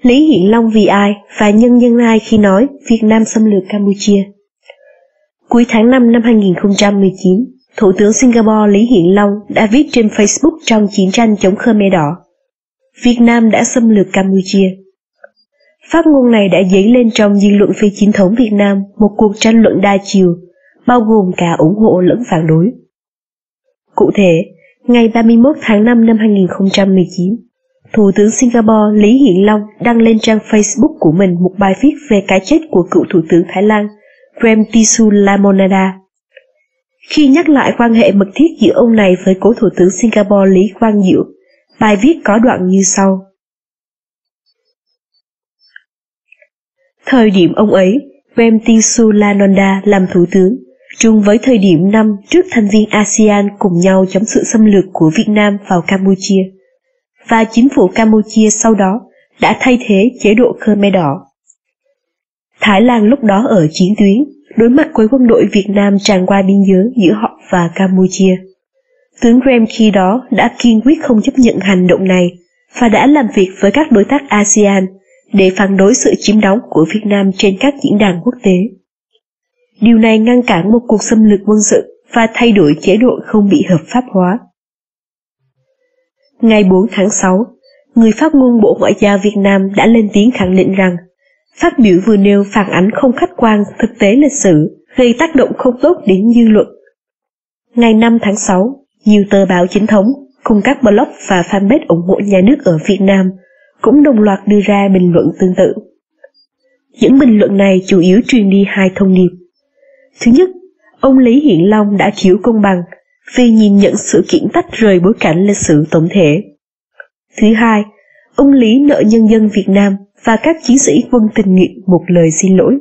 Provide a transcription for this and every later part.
Lý Hiển Long vì ai và nhân dân ai khi nói Việt Nam xâm lược Campuchia? Cuối tháng 5 năm 2019, Thủ tướng Singapore Lý Hiển Long đã viết trên Facebook trong chiến tranh chống Khmer Đỏ: Việt Nam đã xâm lược Campuchia. Phát ngôn này đã dấy lên trong dư luận phi chính thống Việt Nam một cuộc tranh luận đa chiều, bao gồm cả ủng hộ lẫn phản đối. Cụ thể, ngày 31 tháng 5 năm 2019, Thủ tướng Singapore Lý Hiển Long đăng lên trang Facebook của mình một bài viết về cái chết của cựu Thủ tướng Thái Lan Premtisu Lamonada. Khi nhắc lại quan hệ mật thiết giữa ông này với cố Thủ tướng Singapore Lý Quang Diệu, bài viết có đoạn như sau. Thời điểm ông ấy, Premtisu Lamonada làm Thủ tướng, trùng với thời điểm năm trước thành viên ASEAN cùng nhau chống sự xâm lược của Việt Nam vào Campuchia, và chính phủ Campuchia sau đó đã thay thế chế độ Khmer Đỏ. Thái Lan lúc đó ở chiến tuyến, đối mặt với quân đội Việt Nam tràn qua biên giới giữa họ và Campuchia. Tướng Prem khi đó đã kiên quyết không chấp nhận hành động này và đã làm việc với các đối tác ASEAN để phản đối sự chiếm đóng của Việt Nam trên các diễn đàn quốc tế. Điều này ngăn cản một cuộc xâm lược quân sự và thay đổi chế độ không bị hợp pháp hóa. Ngày 4 tháng 6, người phát ngôn Bộ Ngoại giao Việt Nam đã lên tiếng khẳng định rằng phát biểu vừa nêu phản ánh không khách quan thực tế lịch sử, gây tác động không tốt đến dư luận. Ngày 5 tháng 6, nhiều tờ báo chính thống cùng các blog và fanpage ủng hộ nhà nước ở Việt Nam cũng đồng loạt đưa ra bình luận tương tự. Những bình luận này chủ yếu truyền đi hai thông điệp. Thứ nhất, ông Lý Hiển Long đã thiếu công bằng vì nhìn nhận sự kiện tách rời bối cảnh lịch sử tổng thể. Thứ hai, ông Lý nợ nhân dân Việt Nam và các chiến sĩ quân tình nguyện một lời xin lỗi.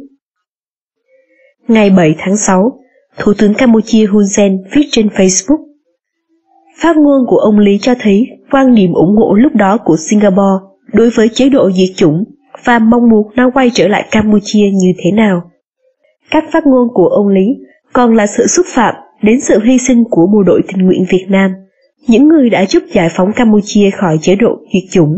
Ngày 7 tháng 6, Thủ tướng Campuchia Hun Sen viết trên Facebook: phát ngôn của ông Lý cho thấy quan điểm ủng hộ lúc đó của Singapore đối với chế độ diệt chủng và mong muốn nó quay trở lại Campuchia như thế nào. Các phát ngôn của ông Lý còn là sự xúc phạm đến sự hy sinh của bộ đội tình nguyện Việt Nam, những người đã giúp giải phóng Campuchia khỏi chế độ diệt chủng.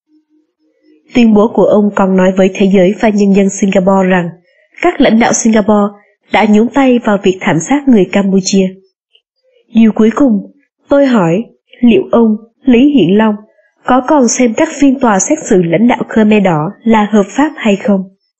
Tuyên bố của ông còn nói với thế giới và nhân dân Singapore rằng các lãnh đạo Singapore đã nhúng tay vào việc thảm sát người Campuchia. Điều cuối cùng, tôi hỏi, liệu ông, Lý Hiển Long, có còn xem các phiên tòa xét xử lãnh đạo Khmer Đỏ là hợp pháp hay không?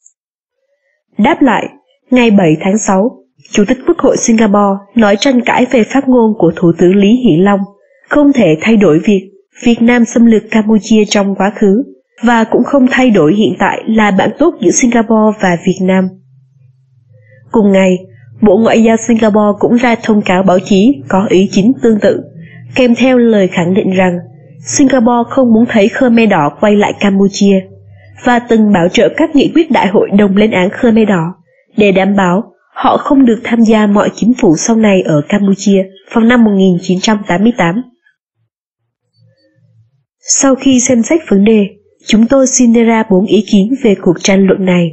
Đáp lại, ngày 7 tháng 6, Chủ tịch Quốc hội Singapore nói tranh cãi về phát ngôn của Thủ tướng Lý Hiển Long không thể thay đổi việc Việt Nam xâm lược Campuchia trong quá khứ, và cũng không thay đổi hiện tại là bạn tốt giữa Singapore và Việt Nam. Cùng ngày, Bộ Ngoại giao Singapore cũng ra thông cáo báo chí có ý chính tương tự, kèm theo lời khẳng định rằng Singapore không muốn thấy Khmer Đỏ quay lại Campuchia, và từng bảo trợ các nghị quyết đại hội đồng lên án Khmer Đỏ để đảm bảo họ không được tham gia mọi chính phủ sau này ở Campuchia vào năm 1988. Sau khi xem xét vấn đề, chúng tôi xin đưa ra 4 ý kiến về cuộc tranh luận này.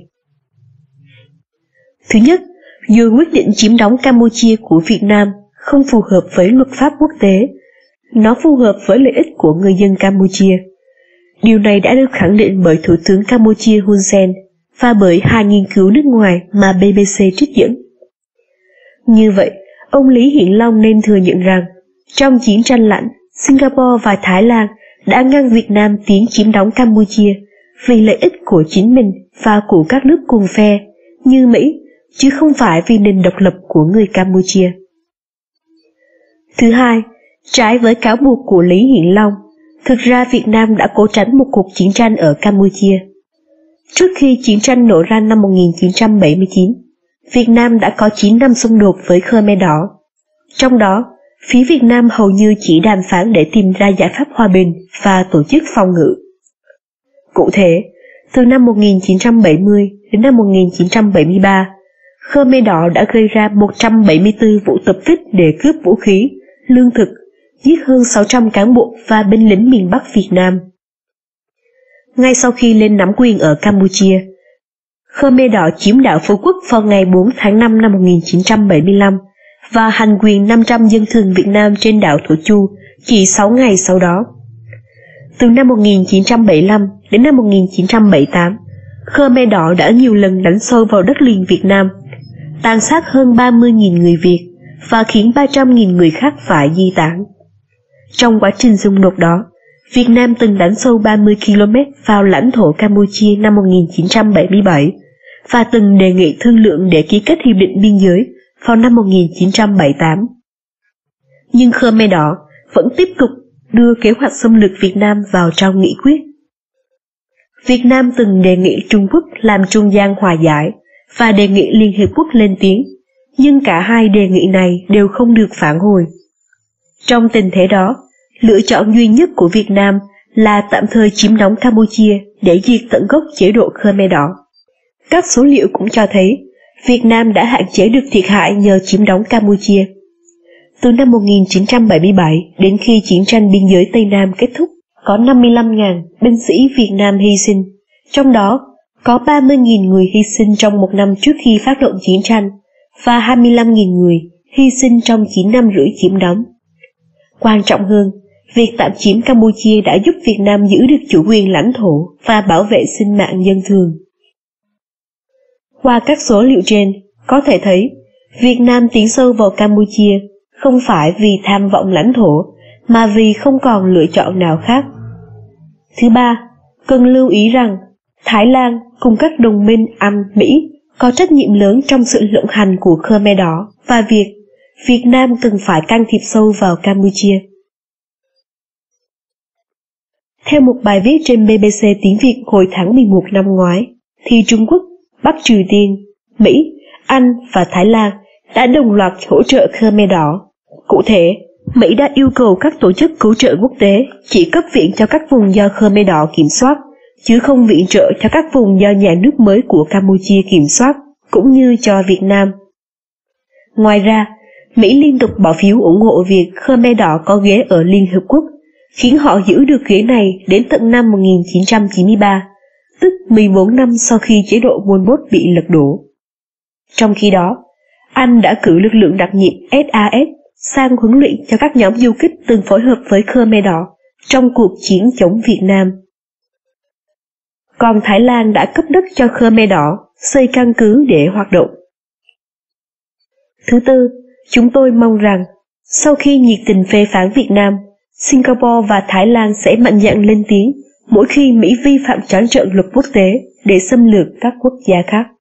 Thứ nhất, dù quyết định chiếm đóng Campuchia của Việt Nam không phù hợp với luật pháp quốc tế, nó phù hợp với lợi ích của người dân Campuchia. Điều này đã được khẳng định bởi Thủ tướng Campuchia Hun Sen và bởi hai nghiên cứu nước ngoài mà BBC trích dẫn. Như vậy, ông Lý Hiển Long nên thừa nhận rằng, trong chiến tranh lạnh, Singapore và Thái Lan đã ngăn Việt Nam tiến chiếm đóng Campuchia vì lợi ích của chính mình và của các nước cùng phe như Mỹ, chứ không phải vì nền độc lập của người Campuchia. Thứ hai, trái với cáo buộc của Lý Hiển Long, thực ra Việt Nam đã cố tránh một cuộc chiến tranh ở Campuchia. Trước khi chiến tranh nổ ra năm 1979, Việt Nam đã có 9 năm xung đột với Khmer Đỏ. Trong đó, phía Việt Nam hầu như chỉ đàm phán để tìm ra giải pháp hòa bình và tổ chức phòng ngự. Cụ thể, từ năm 1970 đến năm 1973, Khmer Đỏ đã gây ra 174 vụ tập kích để cướp vũ khí, lương thực, giết hơn 600 cán bộ và binh lính miền Bắc Việt Nam. Ngay sau khi lên nắm quyền ở Campuchia, Khmer Đỏ chiếm đảo Phú Quốc vào ngày 4 tháng 5 năm 1975 và hành quyền 500 dân thường Việt Nam trên đảo Thổ Chu chỉ 6 ngày sau đó. Từ năm 1975 đến năm 1978, Khmer Đỏ đã nhiều lần đánh sâu vào đất liền Việt Nam, tàn sát hơn 30.000 người Việt và khiến 300.000 người khác phải di tản. Trong quá trình xung đột đó, Việt Nam từng đánh sâu 30 km vào lãnh thổ Campuchia năm 1977 và từng đề nghị thương lượng để ký kết hiệp định biên giới vào năm 1978. Nhưng Khmer Đỏ vẫn tiếp tục đưa kế hoạch xâm lược Việt Nam vào trong nghị quyết. Việt Nam từng đề nghị Trung Quốc làm trung gian hòa giải và đề nghị Liên Hiệp Quốc lên tiếng, nhưng cả hai đề nghị này đều không được phản hồi. Trong tình thế đó, lựa chọn duy nhất của Việt Nam là tạm thời chiếm đóng Campuchia để diệt tận gốc chế độ Khmer Đỏ. Các số liệu cũng cho thấy Việt Nam đã hạn chế được thiệt hại nhờ chiếm đóng Campuchia. Từ năm 1977 đến khi chiến tranh biên giới Tây Nam kết thúc, có 55.000 binh sĩ Việt Nam hy sinh, trong đó có 30.000 người hy sinh trong một năm trước khi phát động chiến tranh và 25.000 người hy sinh trong 9 năm rưỡi chiếm đóng. Quan trọng hơn, việc tạm chiếm Campuchia đã giúp Việt Nam giữ được chủ quyền lãnh thổ và bảo vệ sinh mạng dân thường. Qua các số liệu trên, có thể thấy Việt Nam tiến sâu vào Campuchia không phải vì tham vọng lãnh thổ, mà vì không còn lựa chọn nào khác. Thứ ba, cần lưu ý rằng Thái Lan cùng các đồng minh Anh, Mỹ có trách nhiệm lớn trong sự lộng hành của Khmer Đỏ và việc Việt Nam cần phải can thiệp sâu vào Campuchia. Theo một bài viết trên BBC tiếng Việt hồi tháng 11 năm ngoái, thì Trung Quốc, Bắc Triều Tiên, Mỹ, Anh và Thái Lan đã đồng loạt hỗ trợ Khmer Đỏ. Cụ thể, Mỹ đã yêu cầu các tổ chức cứu trợ quốc tế chỉ cấp viện cho các vùng do Khmer Đỏ kiểm soát, chứ không viện trợ cho các vùng do nhà nước mới của Campuchia kiểm soát, cũng như cho Việt Nam. Ngoài ra, Mỹ liên tục bỏ phiếu ủng hộ việc Khmer Đỏ có ghế ở Liên Hợp Quốc, khiến họ giữ được ghế này đến tận năm 1993, tức 14 năm sau khi chế độ Pol Pot bị lật đổ. Trong khi đó, Anh đã cử lực lượng đặc nhiệm SAS sang huấn luyện cho các nhóm du kích từng phối hợp với Khmer Đỏ trong cuộc chiến chống Việt Nam. Còn Thái Lan đã cấp đất cho Khmer Đỏ xây căn cứ để hoạt động. Thứ tư, chúng tôi mong rằng sau khi nhiệt tình phê phán Việt Nam, Singapore và Thái Lan sẽ mạnh dạn lên tiếng mỗi khi Mỹ vi phạm trắng trợn luật quốc tế để xâm lược các quốc gia khác.